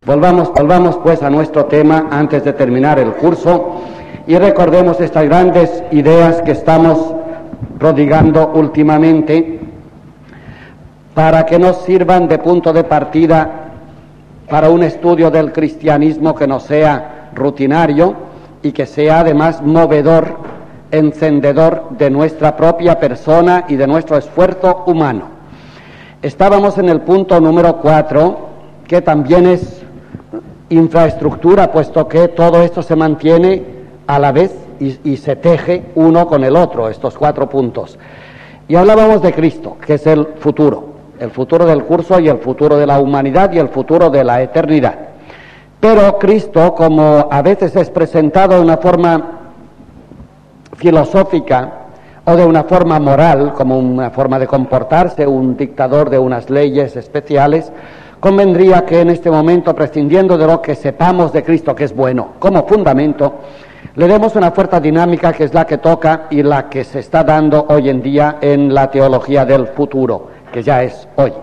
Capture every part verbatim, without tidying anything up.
Volvamos, volvamos pues a nuestro tema antes de terminar el curso y recordemos estas grandes ideas que estamos prodigando últimamente para que nos sirvan de punto de partida para un estudio del cristianismo que no sea rutinario y que sea además movedor, encendedor de nuestra propia persona y de nuestro esfuerzo humano. Estábamos en el punto número cuatro, que también es infraestructura, puesto que todo esto se mantiene a la vez y, y se teje uno con el otro, estos cuatro puntos. Y hablábamos de Cristo, que es el futuro, el futuro del curso y el futuro de la humanidad y el futuro de la eternidad. Pero Cristo, como a veces es presentado de una forma filosófica o de una forma moral, como una forma de comportarse, un dictador de unas leyes especiales, convendría que en este momento, prescindiendo de lo que sepamos de Cristo, que es bueno, como fundamento, le demos una fuerza dinámica que es la que toca y la que se está dando hoy en día en la teología del futuro, que ya es hoy.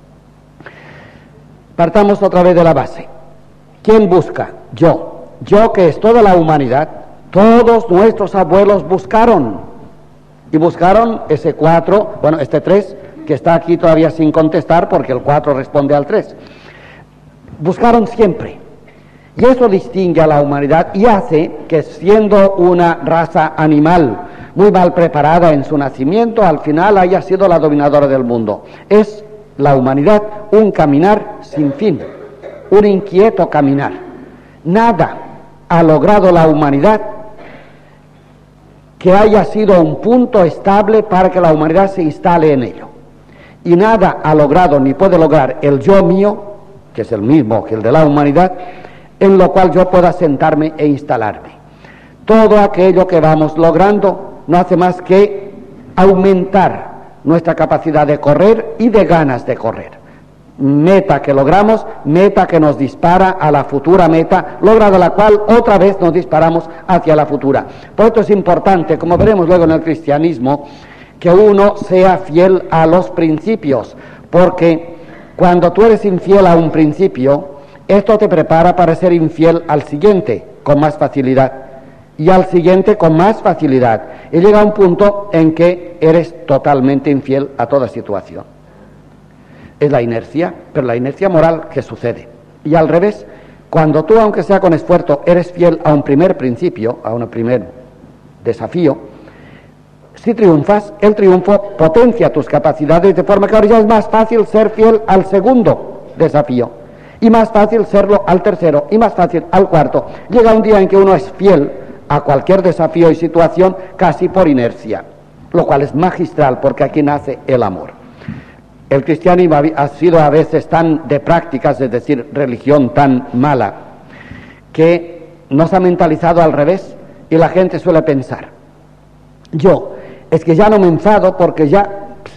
Partamos otra vez de la base. ¿Quién busca? Yo. Yo, que es toda la humanidad. Todos nuestros abuelos buscaron. Y buscaron ese cuatro, bueno, este tres, que está aquí todavía sin contestar porque el cuatro responde al tres. Buscaron siempre. Y eso distingue a la humanidad y hace que, siendo una raza animal muy mal preparada en su nacimiento, al final haya sido la dominadora del mundo. Es la humanidad un caminar sin fin, un inquieto caminar. Nada ha logrado la humanidad que haya sido un punto estable para que la humanidad se instale en ello. Y nada ha logrado ni puede lograr el yo mío, que es el mismo que el de la humanidad, en lo cual yo pueda sentarme e instalarme. Todo aquello que vamos logrando no hace más que aumentar nuestra capacidad de correr y de ganas de correr. Meta que logramos, meta que nos dispara a la futura meta, lograda la cual otra vez nos disparamos hacia la futura. Por esto es importante, como veremos luego en el cristianismo, que uno sea fiel a los principios, porque cuando tú eres infiel a un principio, esto te prepara para ser infiel al siguiente con más facilidad, y al siguiente con más facilidad, y llega un punto en que eres totalmente infiel a toda situación. Es la inercia, pero la inercia moral que sucede. Y al revés, cuando tú, aunque sea con esfuerzo, eres fiel a un primer principio, a un primer desafío, si triunfas, el triunfo potencia tus capacidades, de forma que ahora ya es más fácil ser fiel al segundo desafío, y más fácil serlo al tercero, y más fácil al cuarto. Llega un día en que uno es fiel a cualquier desafío y situación casi por inercia, lo cual es magistral, porque aquí nace el amor. El cristianismo ha sido a veces tan de prácticas, es decir, religión tan mala, que nos ha mentalizado al revés, y la gente suele pensar, yo, es que ya no me enfado porque ya...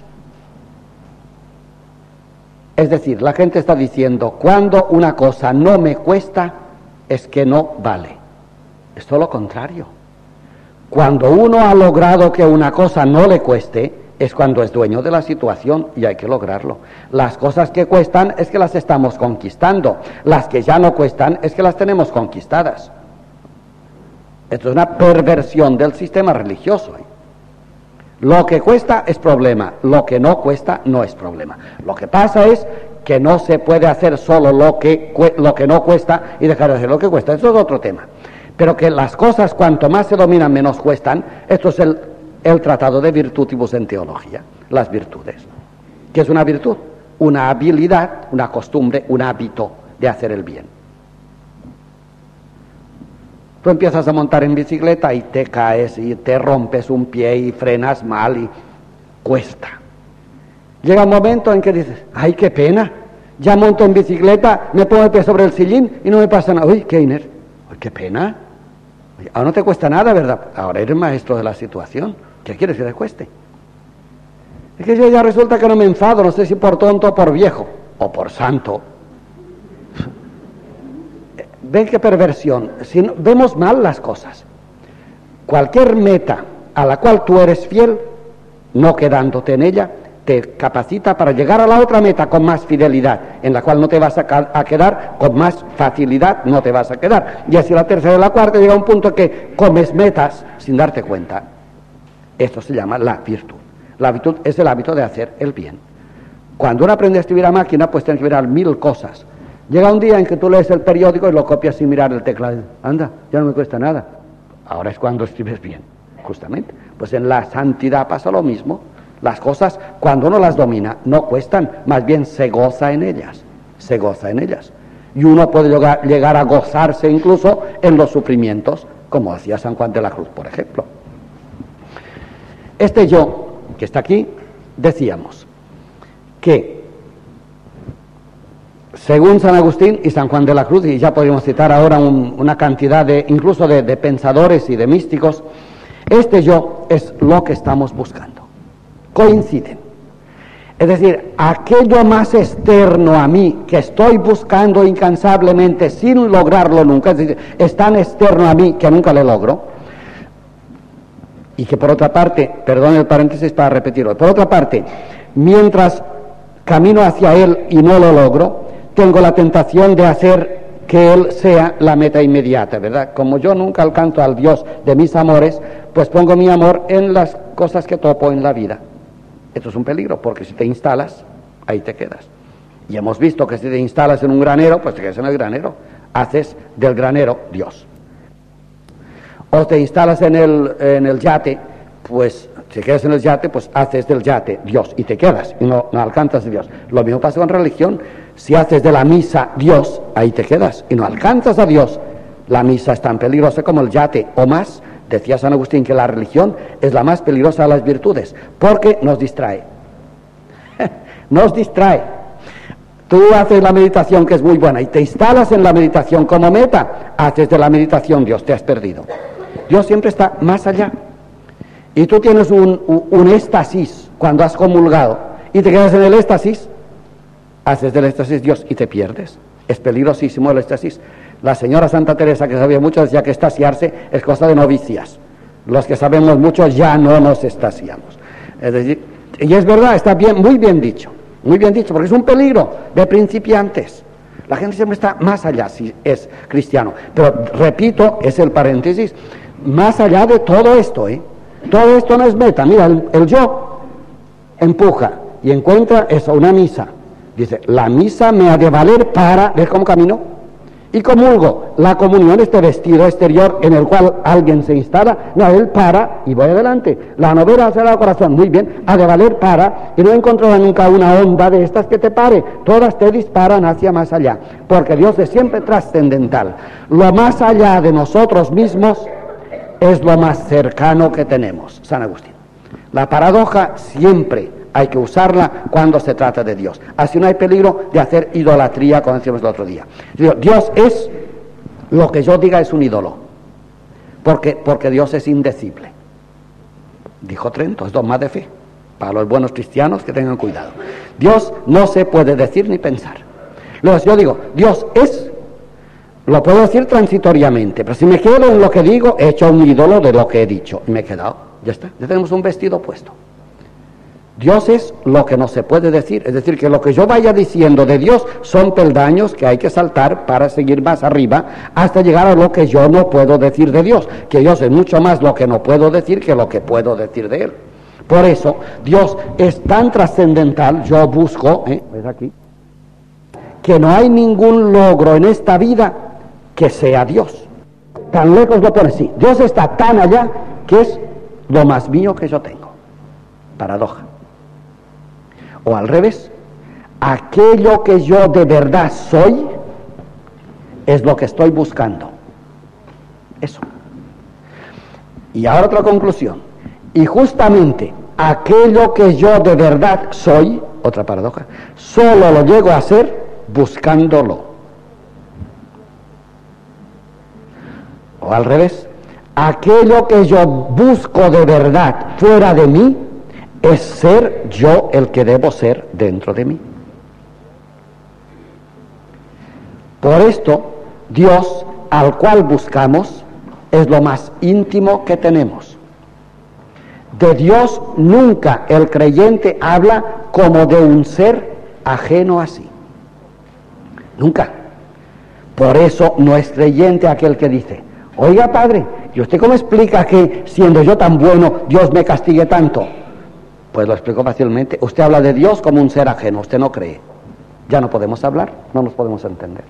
Es decir, la gente está diciendo, cuando una cosa no me cuesta, es que no vale. Es todo lo contrario. Cuando uno ha logrado que una cosa no le cueste, es cuando es dueño de la situación y hay que lograrlo. Las cosas que cuestan es que las estamos conquistando. Las que ya no cuestan es que las tenemos conquistadas. Esto es una perversión del sistema religioso. Lo que cuesta es problema, lo que no cuesta no es problema. Lo que pasa es que no se puede hacer solo lo que, lo que no cuesta y dejar de hacer lo que cuesta. Eso es otro tema. Pero que las cosas cuanto más se dominan menos cuestan, esto es el, el tratado de virtutibus en teología, las virtudes. ¿Qué es una virtud? Una habilidad, una costumbre, un hábito de hacer el bien. Tú empiezas a montar en bicicleta y te caes y te rompes un pie y frenas mal y cuesta. Llega un momento en que dices, ¡ay, qué pena! Ya monto en bicicleta, me pongo el pie sobre el sillín y no me pasa nada. ¡Uy, qué iner! ¡Uy, qué pena! Ahora no te cuesta nada, ¿verdad? Ahora eres maestro de la situación. ¿Qué quieres que te cueste? Es que yo ya resulta que no me enfado, no sé si por tonto o por viejo, o por santo. Ven qué perversión, si no, vemos mal las cosas. Cualquier meta a la cual tú eres fiel, no quedándote en ella, te capacita para llegar a la otra meta con más fidelidad, en la cual no te vas a, a quedar, con más facilidad no te vas a quedar. Y así la tercera y la cuarta llega a un punto que comes metas sin darte cuenta. Esto se llama la virtud. La virtud es el hábito de hacer el bien. Cuando uno aprende a escribir a máquina, pues tiene que mirar mil cosas. Llega un día en que tú lees el periódico y lo copias sin mirar el teclado. Anda, ya no me cuesta nada. Ahora es cuando escribes bien, justamente. Pues en la santidad pasa lo mismo. Las cosas, cuando uno las domina, no cuestan, más bien se goza en ellas. Se goza en ellas. Y uno puede llegar, llegar a gozarse incluso en los sufrimientos, como hacía San Juan de la Cruz, por ejemplo. Este yo, que está aquí, decíamos que, según San Agustín y San Juan de la Cruz, y ya podríamos citar ahora un, una cantidad de, incluso de, de pensadores y de místicos, este yo es lo que estamos buscando. Coinciden. Es decir, aquello más externo a mí que estoy buscando incansablemente sin lograrlo nunca, es decir, es tan externo a mí que nunca le logro, y que por otra parte, perdón el paréntesis para repetirlo, por otra parte, mientras camino hacia él y no lo logro, tengo la tentación de hacer que él sea la meta inmediata, ¿verdad? Como yo nunca alcanzo al Dios de mis amores, pues pongo mi amor en las cosas que topo en la vida. Esto es un peligro, porque si te instalas, ahí te quedas. Y hemos visto que si te instalas en un granero, pues te quedas en el granero. Haces del granero Dios. O te instalas en el, en el yate, pues si quedas en el yate, pues haces del yate Dios y te quedas y no, no alcanzas a Dios. Lo mismo pasa con religión. Si haces de la misa Dios, ahí te quedas y no alcanzas a Dios. La misa es tan peligrosa como el yate o más. Decía San Agustín que la religión es la más peligrosa de las virtudes, porque nos distrae. Nos distrae. Tú haces la meditación, que es muy buena, y te instalas en la meditación como meta, haces de la meditación Dios, te has perdido. Dios siempre está más allá. Y tú tienes un, un, un éxtasis cuando has comulgado, y te quedas en el éxtasis, haces del éxtasis Dios y te pierdes. Es peligrosísimo el éxtasis. La señora Santa Teresa, que sabía mucho, decía que extasiarse es cosa de novicias. Los que sabemos mucho ya no nos extasiamos. Es decir, y es verdad, está bien, muy bien dicho, muy bien dicho, porque es un peligro de principiantes. La gente siempre está más allá si es cristiano. Pero, repito, es el paréntesis, más allá de todo esto, ¿eh? Todo esto no es meta. Mira, el, el yo empuja y encuentra eso, una misa. Dice, la misa me ha de valer para, ¿ves cómo camino? Y comulgo. La comunión, este vestido exterior en el cual alguien se instala, no, él para y voy adelante. La novena será el corazón, muy bien, ha de valer para, y no he encontrado nunca una onda de estas que te pare, todas te disparan hacia más allá, porque Dios es siempre trascendental. Lo más allá de nosotros mismos es lo más cercano que tenemos. San Agustín. La paradoja siempre hay que usarla cuando se trata de Dios. Así no hay peligro de hacer idolatría, como decíamos el otro día. Dios es, lo que yo diga es un ídolo, porque, porque Dios es indecible. Dijo Trento, es dogma de fe. Para los buenos cristianos que tengan cuidado. Dios no se puede decir ni pensar. Luego, si yo digo, Dios es, lo puedo decir transitoriamente, pero si me quedo en lo que digo, he hecho un ídolo de lo que he dicho. Y me he quedado, ya está, ya tenemos un vestido puesto. Dios es lo que no se puede decir, es decir, que lo que yo vaya diciendo de Dios son peldaños que hay que saltar para seguir más arriba hasta llegar a lo que yo no puedo decir de Dios, que Dios es mucho más lo que no puedo decir que lo que puedo decir de Él. Por eso, Dios es tan trascendental, yo busco, ¿eh? ¿Ves aquí? Que no hay ningún logro en esta vida que sea Dios. Tan lejos lo pone así, Dios está tan allá que es lo más mío que yo tengo. Paradoja. O al revés, aquello que yo de verdad soy es lo que estoy buscando. Eso. Y ahora otra conclusión. Y justamente aquello que yo de verdad soy, otra paradoja, solo lo llego a ser buscándolo. O al revés, aquello que yo busco de verdad fuera de mí, es ser yo el que debo ser dentro de mí. Por esto, Dios al cual buscamos es lo más íntimo que tenemos. De Dios nunca el creyente habla como de un ser ajeno a sí. Nunca. Por eso no es creyente aquel que dice: oiga, padre, ¿y usted cómo explica que siendo yo tan bueno Dios me castigue tanto? Pues lo explico fácilmente. Usted habla de Dios como un ser ajeno, usted no cree. Ya no podemos hablar, no nos podemos entender.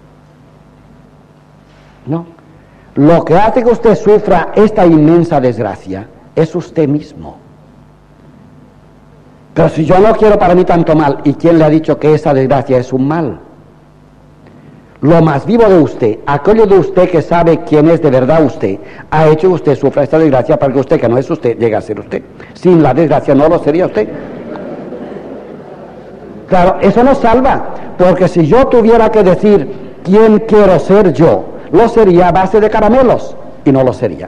No. Lo que hace que usted sufra esta inmensa desgracia es usted mismo. Pero si yo no quiero para mí tanto mal, ¿y quién le ha dicho que esa desgracia es un mal? Lo más vivo de usted, aquello de usted que sabe quién es de verdad usted, ha hecho que usted sufra esta desgracia para que usted, que no es usted, llegue a ser usted. Sin la desgracia no lo sería usted. Claro, eso nos salva, porque si yo tuviera que decir quién quiero ser yo, lo sería a base de caramelos, y no lo sería.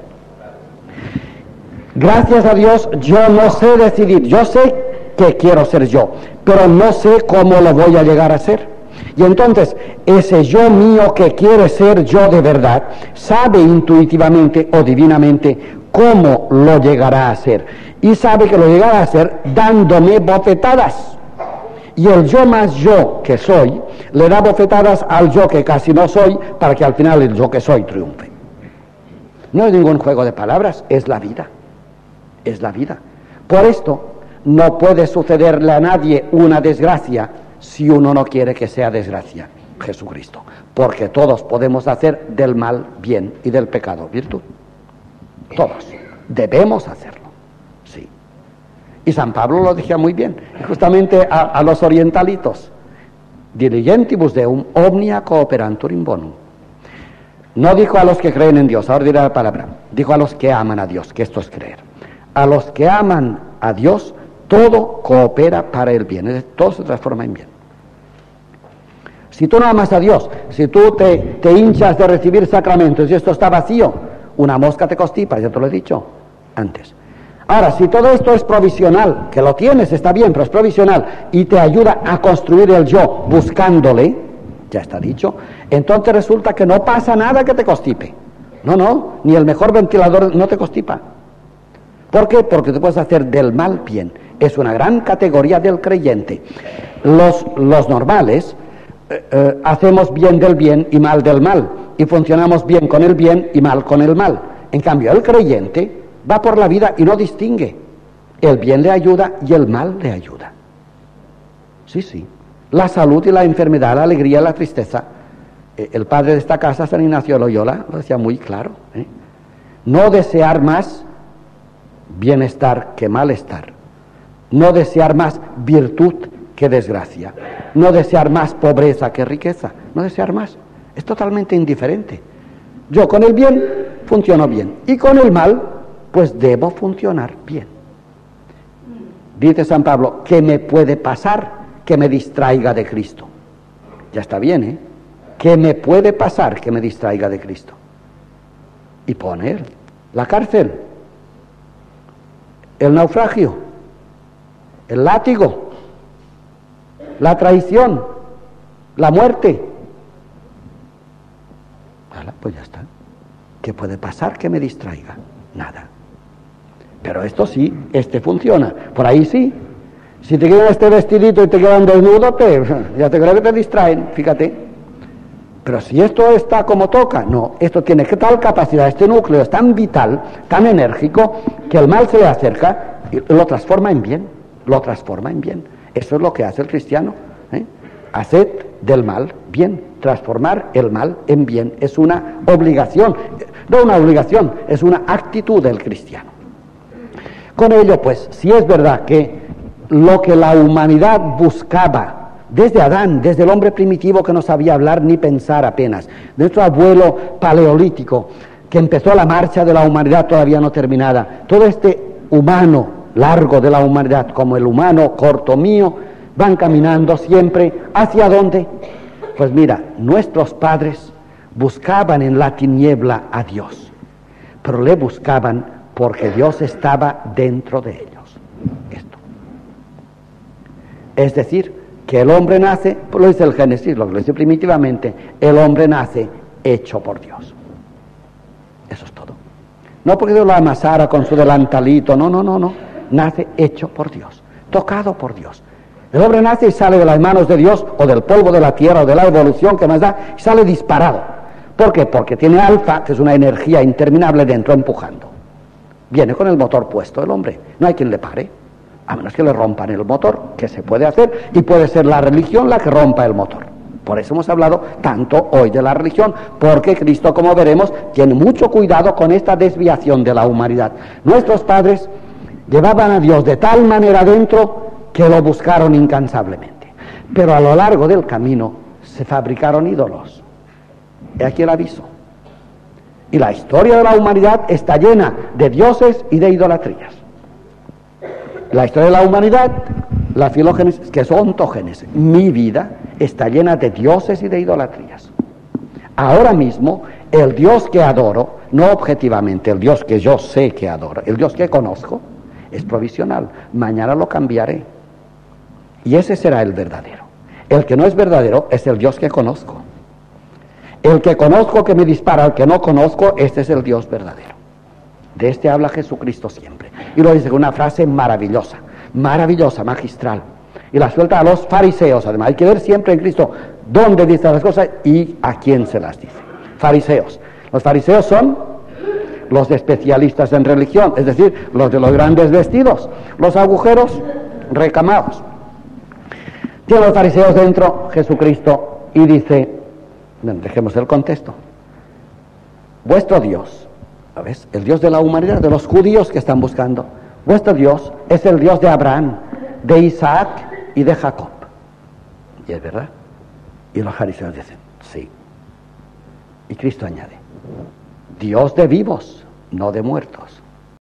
Gracias a Dios yo no sé decidir, yo sé que quiero ser yo, pero no sé cómo lo voy a llegar a ser. Y entonces ese yo mío que quiere ser yo de verdad sabe intuitivamente o divinamente cómo lo llegará a ser, y sabe que lo llegará a hacer dándome bofetadas. Y el yo más yo que soy le da bofetadas al yo que casi no soy, para que al final el yo que soy triunfe. No es ningún juego de palabras, es la vida. Es la vida. Por esto no puede sucederle a nadie una desgracia si uno no quiere que sea desgracia. Jesucristo. Porque todos podemos hacer del mal bien y del pecado virtud. Todos. Debemos hacerlo. Sí. Y San Pablo lo decía muy bien, justamente a, a los orientalitos: diligentibus deum omnia cooperantur in bonum. No dijo a los que creen en Dios, ahora diré la palabra, dijo a los que aman a Dios, que esto es creer. A los que aman a Dios, todo coopera para el bien, todo se transforma en bien. Si tú no amas a Dios, si tú te, te hinchas de recibir sacramentos y esto está vacío, una mosca te constipa, ya te lo he dicho antes. Ahora, si todo esto es provisional, que lo tienes, está bien, pero es provisional, y te ayuda a construir el yo buscándole, ya está dicho, entonces resulta que no pasa nada que te constipe. No, no, ni el mejor ventilador no te constipa. ¿Por qué? Porque te puedes hacer del mal bien. Es una gran categoría del creyente. Los, los normales eh, eh, hacemos bien del bien y mal del mal, y funcionamos bien con el bien y mal con el mal. En cambio, el creyente va por la vida y no distingue. El bien le ayuda y el mal le ayuda. Sí, sí. La salud y la enfermedad, la alegría y la tristeza. Eh, el padre de esta casa, San Ignacio de Loyola, lo decía muy claro. ¿eh? No desear más bienestar que malestar. No desear más virtud que desgracia. No desear más pobreza que riqueza. No desear más. Es totalmente indiferente. Yo con el bien funciono bien, y con el mal pues debo funcionar bien. Dice San Pablo: ¿qué me puede pasar que me distraiga de Cristo? Ya está bien, ¿eh? ¿Qué me puede pasar que me distraiga de Cristo? Y poner la cárcel, el naufragio, el látigo, la traición, la muerte. Vale, pues ya está. ¿Qué puede pasar que me distraiga? Nada. Pero esto sí, este funciona. Por ahí sí. Si te quedan este vestidito y te quedan desnudo, te, ya te creo que te distraen, fíjate. Pero si esto está como toca, no, esto tiene que tal capacidad, este núcleo es tan vital, tan enérgico, que el mal se le acerca y lo transforma en bien, lo transforma en bien. Eso es lo que hace el cristiano, ¿eh? Hacer del mal bien, transformar el mal en bien. Es una obligación, no una obligación, es una actitud del cristiano. Con ello, pues, si es verdad que lo que la humanidad buscaba desde Adán, desde el hombre primitivo que no sabía hablar ni pensar apenas, nuestro abuelo paleolítico que empezó la marcha de la humanidad todavía no terminada, todo este humano largo de la humanidad como el humano corto mío, van caminando siempre ¿hacia dónde? Pues mira, nuestros padres buscaban en la tiniebla a Dios, pero le buscaban porque Dios estaba dentro de ellos. Esto. Es decir, que el hombre nace, pues lo dice el Génesis, lo dice primitivamente, el hombre nace hecho por Dios. Eso es todo. No porque Dios lo amasara con su delantalito, no, no, no, no. nace hecho por Dios, tocado por Dios. El hombre nace y sale de las manos de Dios, o del polvo de la tierra, o de la evolución que más da, y sale disparado. ¿Por qué? Porque tiene alfa, que es una energía interminable dentro empujando. Viene con el motor puesto el hombre, no hay quien le pare, a menos que le rompan el motor, que se puede hacer, y puede ser la religión la que rompa el motor. Por eso hemos hablado tanto hoy de la religión, porque Cristo, como veremos, tiene mucho cuidado con esta desviación de la humanidad. Nuestros padres llevaban a Dios de tal manera dentro que lo buscaron incansablemente, pero a lo largo del camino se fabricaron ídolos. He aquí el aviso. Y la historia de la humanidad está llena de dioses y de idolatrías. La historia de la humanidad, la filogénesis, que es ontogénesis, mi vida está llena de dioses y de idolatrías. Ahora mismo, el Dios que adoro, no objetivamente, el Dios que yo sé que adoro, el Dios que conozco, es provisional. Mañana lo cambiaré. Y ese será el verdadero. El que no es verdadero es el Dios que conozco. El que conozco que me dispara, al que no conozco, este es el Dios verdadero. De este habla Jesucristo siempre. Y lo dice con una frase maravillosa, maravillosa, magistral. Y la suelta a los fariseos, además. Hay que ver siempre en Cristo dónde dice las cosas y a quién se las dice. Fariseos. Los fariseos son los especialistas en religión, es decir, los de los grandes vestidos, los agujeros recamados. Tiene los fariseos dentro Jesucristo y dice, bueno, dejemos el contexto, vuestro Dios, ¿sabes? El Dios de la humanidad, de los judíos que están buscando, vuestro Dios es el Dios de Abraham, de Isaac y de Jacob. Y es verdad. Y los fariseos dicen, sí. Y Cristo añade, Dios de vivos, no de muertos.